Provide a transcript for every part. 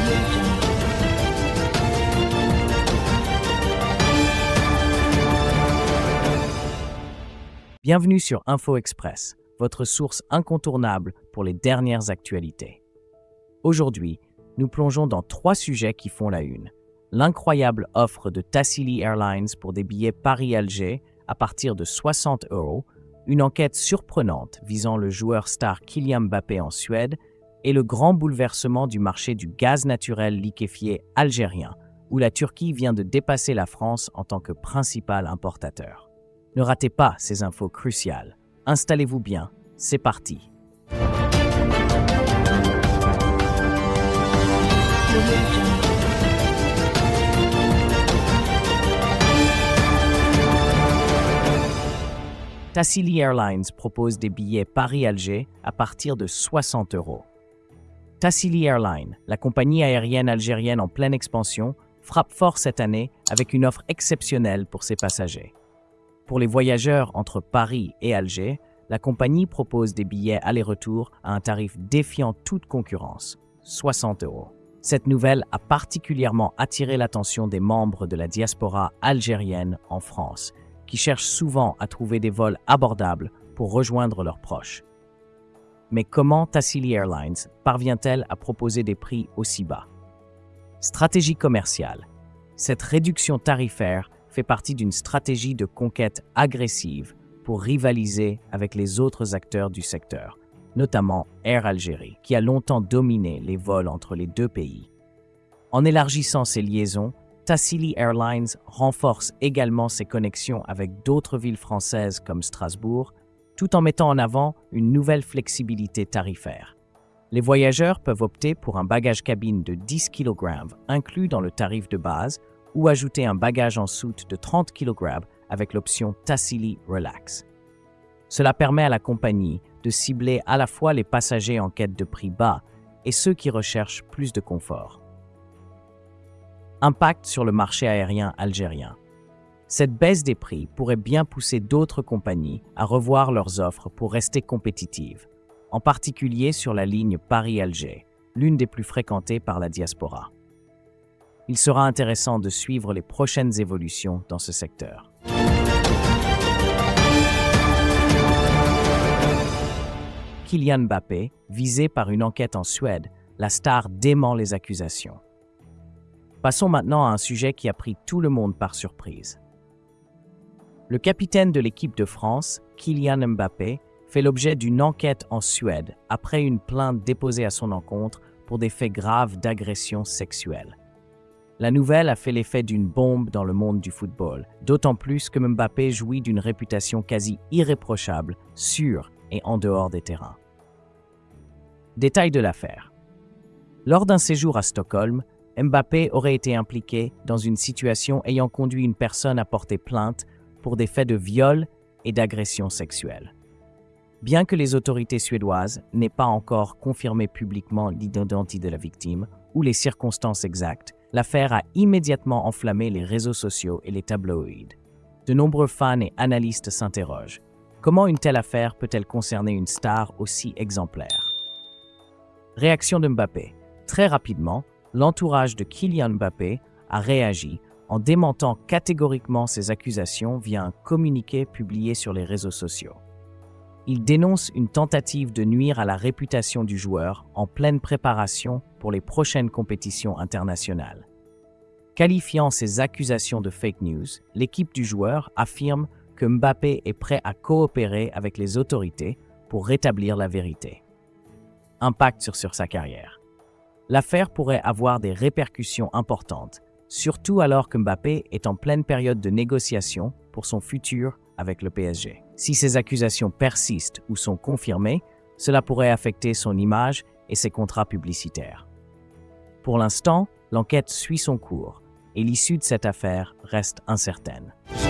Bienvenue sur Info Express, votre source incontournable pour les dernières actualités. Aujourd'hui, nous plongeons dans 3 sujets qui font la une. L'incroyable offre de Tassili Airlines pour des billets Paris-Alger à partir de 60 €, une enquête surprenante visant le joueur star Kylian Mbappé en Suède et le grand bouleversement du marché du gaz naturel liquéfié algérien, où la Turquie vient de dépasser la France en tant que principal importateur. Ne ratez pas ces infos cruciales. Installez-vous bien, c'est parti. Tassili Airlines propose des billets Paris-Alger à partir de 60 €. Tassili Airlines, la compagnie aérienne algérienne en pleine expansion, frappe fort cette année avec une offre exceptionnelle pour ses passagers. Pour les voyageurs entre Paris et Alger, la compagnie propose des billets aller-retour à un tarif défiant toute concurrence, 60 €. Cette nouvelle a particulièrement attiré l'attention des membres de la diaspora algérienne en France, qui cherchent souvent à trouver des vols abordables pour rejoindre leurs proches. Mais comment Tassili Airlines parvient-elle à proposer des prix aussi bas? Stratégie commerciale. Cette réduction tarifaire fait partie d'une stratégie de conquête agressive pour rivaliser avec les autres acteurs du secteur, notamment Air Algérie, qui a longtemps dominé les vols entre les deux pays. En élargissant ses liaisons, Tassili Airlines renforce également ses connexions avec d'autres villes françaises comme Strasbourg, tout en mettant en avant une nouvelle flexibilité tarifaire. Les voyageurs peuvent opter pour un bagage cabine de 10 kg inclus dans le tarif de base ou ajouter un bagage en soute de 30 kg avec l'option Tassili Relax. Cela permet à la compagnie de cibler à la fois les passagers en quête de prix bas et ceux qui recherchent plus de confort. Impact sur le marché aérien algérien. Cette baisse des prix pourrait bien pousser d'autres compagnies à revoir leurs offres pour rester compétitives, en particulier sur la ligne Paris-Alger, l'une des plus fréquentées par la diaspora. Il sera intéressant de suivre les prochaines évolutions dans ce secteur. Kylian Mbappé, visé par une enquête en Suède, la star dément les accusations. Passons maintenant à un sujet qui a pris tout le monde par surprise. Le capitaine de l'équipe de France, Kylian Mbappé, fait l'objet d'une enquête en Suède après une plainte déposée à son encontre pour des faits graves d'agression sexuelle. La nouvelle a fait l'effet d'une bombe dans le monde du football, d'autant plus que Mbappé jouit d'une réputation quasi irréprochable, sur et en dehors des terrains. Détail de l'affaire. Lors d'un séjour à Stockholm, Mbappé aurait été impliqué dans une situation ayant conduit une personne à porter plainte pour des faits de viol et d'agression sexuelle. Bien que les autorités suédoises n'aient pas encore confirmé publiquement l'identité de la victime ou les circonstances exactes, l'affaire a immédiatement enflammé les réseaux sociaux et les tabloïds. De nombreux fans et analystes s'interrogent. Comment une telle affaire peut-elle concerner une star aussi exemplaire? Réaction de Mbappé. Très rapidement, l'entourage de Kylian Mbappé a réagi en démentant catégoriquement ces accusations via un communiqué publié sur les réseaux sociaux. Il dénonce une tentative de nuire à la réputation du joueur en pleine préparation pour les prochaines compétitions internationales. Qualifiant ces accusations de fake news, l'équipe du joueur affirme que Mbappé est prêt à coopérer avec les autorités pour rétablir la vérité. Impact sur sa carrière. L'affaire pourrait avoir des répercussions importantes, surtout alors que Mbappé est en pleine période de négociation pour son futur avec le PSG. Si ces accusations persistent ou sont confirmées, cela pourrait affecter son image et ses contrats publicitaires. Pour l'instant, l'enquête suit son cours et l'issue de cette affaire reste incertaine.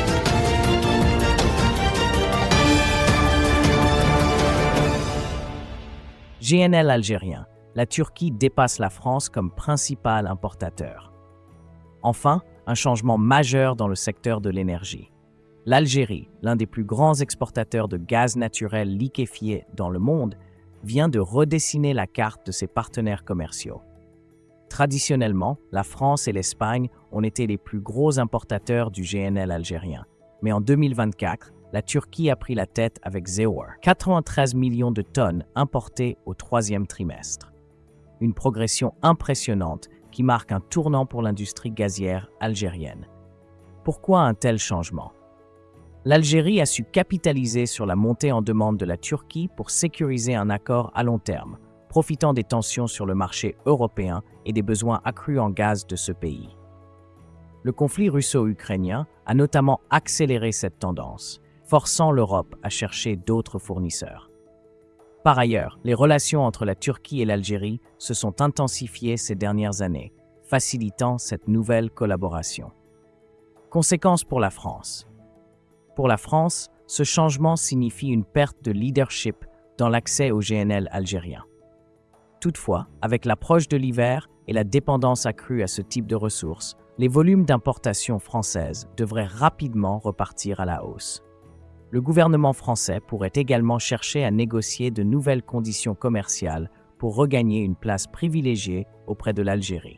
GNL algérien. La Turquie dépasse la France comme principal importateur. Enfin, un changement majeur dans le secteur de l'énergie. L'Algérie, l'un des plus grands exportateurs de gaz naturel liquéfié dans le monde, vient de redessiner la carte de ses partenaires commerciaux. Traditionnellement, la France et l'Espagne ont été les plus gros importateurs du GNL algérien. Mais en 2024, la Turquie a pris la tête avec Zeor, 93 millions de tonnes importées au troisième trimestre. Une progression impressionnante qui marque un tournant pour l'industrie gazière algérienne. Pourquoi un tel changement? L'Algérie a su capitaliser sur la montée en demande de la Turquie pour sécuriser un accord à long terme, profitant des tensions sur le marché européen et des besoins accrus en gaz de ce pays. Le conflit russo-ukrainien a notamment accéléré cette tendance, forçant l'Europe à chercher d'autres fournisseurs. Par ailleurs, les relations entre la Turquie et l'Algérie se sont intensifiées ces dernières années, facilitant cette nouvelle collaboration. Conséquences pour la France. Pour la France, ce changement signifie une perte de leadership dans l'accès au GNL algérien. Toutefois, avec l'approche de l'hiver et la dépendance accrue à ce type de ressources, les volumes d'importation françaises devraient rapidement repartir à la hausse. Le gouvernement français pourrait également chercher à négocier de nouvelles conditions commerciales pour regagner une place privilégiée auprès de l'Algérie.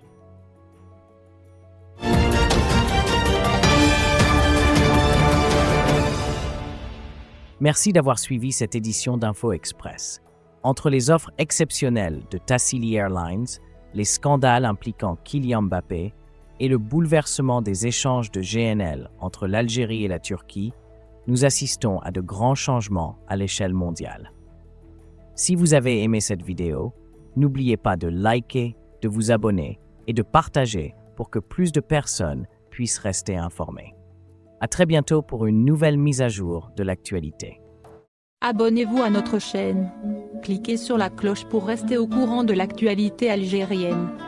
Merci d'avoir suivi cette édition d'Info Express. Entre les offres exceptionnelles de Tassili Airlines, les scandales impliquant Kylian Mbappé et le bouleversement des échanges de GNL entre l'Algérie et la Turquie, nous assistons à de grands changements à l'échelle mondiale. Si vous avez aimé cette vidéo, n'oubliez pas de liker, de vous abonner et de partager pour que plus de personnes puissent rester informées. À très bientôt pour une nouvelle mise à jour de l'actualité. Abonnez-vous à notre chaîne. Cliquez sur la cloche pour rester au courant de l'actualité algérienne.